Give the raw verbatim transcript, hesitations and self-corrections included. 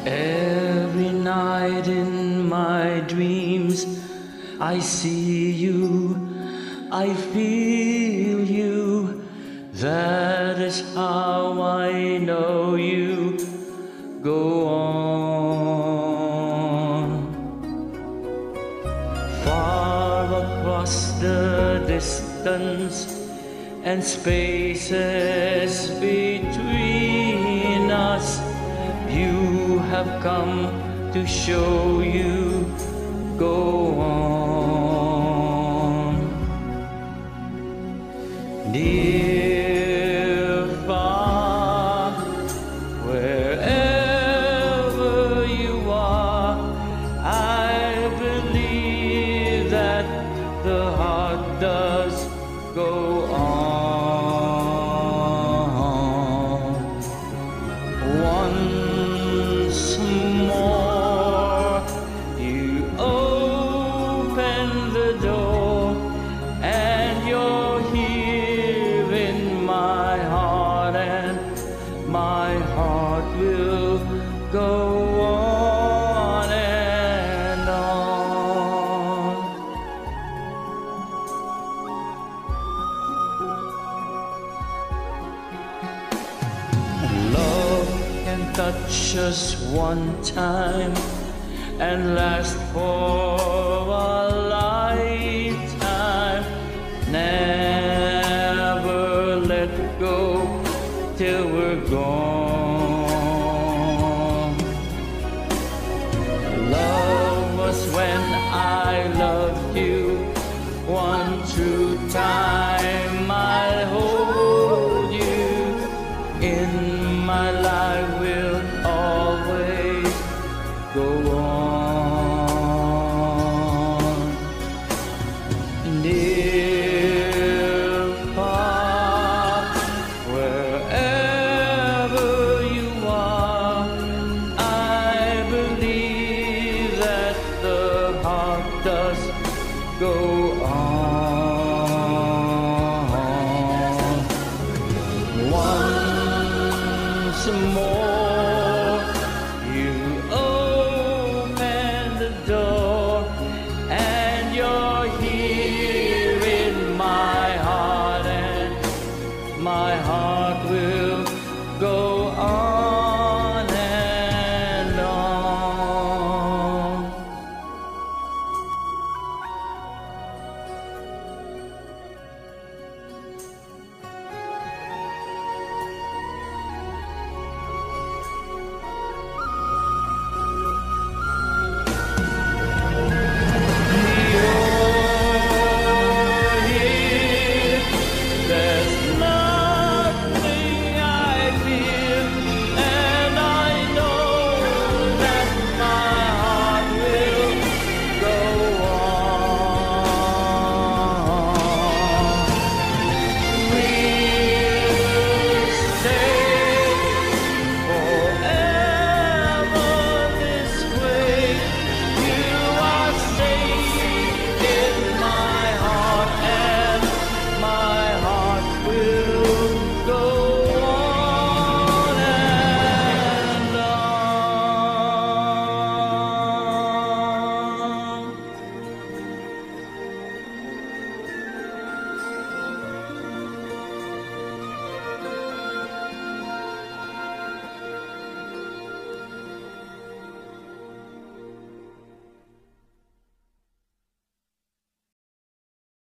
Every night in my dreams I see you, I feel you. That is how I know you. Go on. Far across the distance and spaces between us, you have come to show you. Go on. Near, far, wherever you are, I believe that the heart does go on. Once more you open the door, and you're here in my heart, and my heart will go on and on. Love can touch us one time and last for a lifetime. Never let go till we're gone. Love was when I loved you one true time. I'll hold you in my life, will always go on. Near, far, wherever you are, I believe that the heart does go on. Once more you open the door, and you're here in my heart, and my heart will go